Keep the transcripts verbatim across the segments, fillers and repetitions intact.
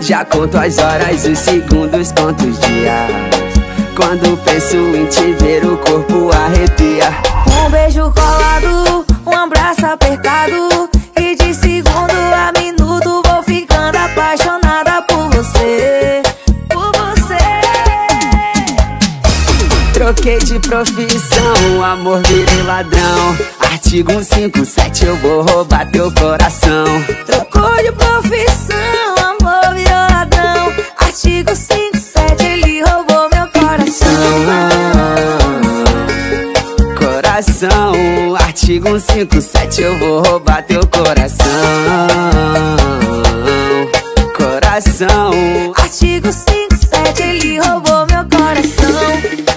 Já conto as horas, os segundos, conto os dias. Quando penso em te ver, o corpo arrepia. Um beijo colado, um abraço apertado, e de segundo a minuto vou ficando apaixonada por você, por você. Troquei de profissão, amor virei ladrão. Artigo cento e cinquenta e sete, eu vou roubar teu coração. Trocou de profissão, amor virou ladrão. Artigo cento e cinquenta e sete, ele roubou meu coração. Coração, artigo cento e cinquenta e sete, eu vou roubar teu coração. Coração, artigo cento e cinquenta e sete, ele roubou meu coração.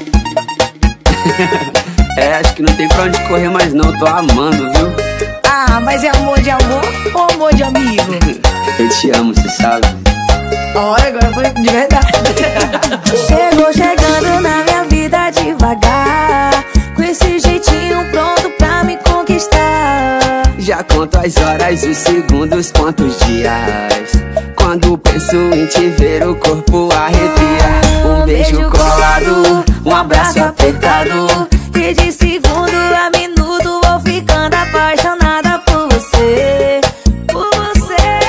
É, acho que não tem pra onde correr mais não, tô amando, viu? Ah, mas é amor de amor ou amor de amigo? Eu te amo, cê sabe. Olha, agora foi de verdade. Chegou chegando na minha vida devagar, com esse jeitinho pronto pra me conquistar. Já conto as horas, os segundos, conto os dias. Quando penso em te ver, o corpo arrepia. Um beijo colado, um abraço apertado, e de segundo a minuto vou ficando apaixonada por você, por você.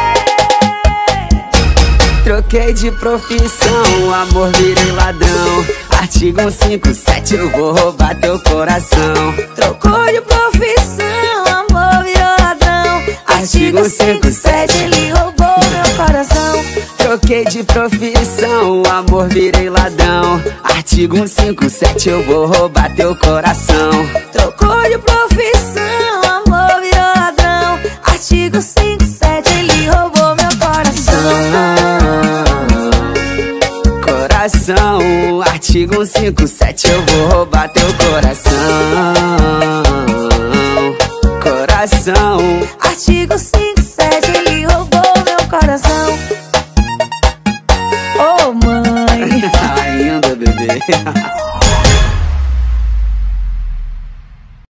Troquei de profissão, amor virei ladrão. Artigo cento e cinquenta e sete, eu vou roubar teu coração. Trocou de profissão, amor virou ladrão. Artigo cento e cinquenta e sete, ele roubou meu coração. Troquei de profissão, amor virei ladrão. Artigo cento e cinquenta e sete, eu vou roubar teu coração. Trocou de profissão, amor virou ladrão. Artigo cento e cinquenta e sete, ele roubou meu coração. Coração, artigo cento e cinquenta e sete, eu vou roubar teu coração. Coração, artigo cento e cinquenta e sete, ele